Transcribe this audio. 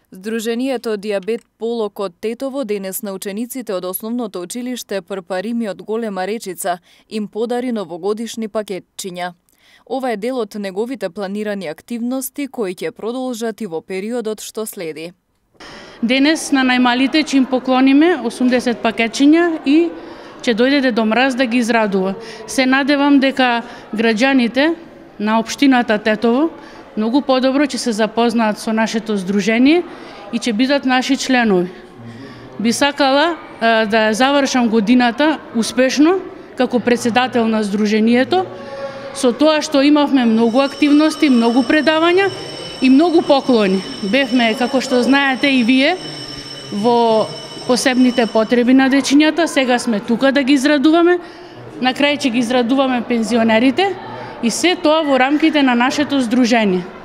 Здруженијето Дијабет Полок од Тетово денес на учениците од основното училиште Прпарими од Голема Речица им подари новогодишни пакетчиња. Ова е дел од неговите планирани активности кои ќе продолжат и во периодот што следи. Денес на најмалите ќе им поклониме 80 пакетчиња и ќе дојде до Мраз да ги израдува. Се надевам дека граѓаните на општината Тетово многу подобро ќе се запознаат со нашето здружение и ќе бидат наши членови. Би сакала да завршам годината успешно како председател на здруженијето, со тоа што имавме многу активности, многу предавања и многу поклони. Бевме, како што знаете и вие, во посебните потреби на дечињата, сега сме тука да ги израдуваме, на крај ќе ги израдуваме пензионерите и се тоа во рамките на нашето здружение.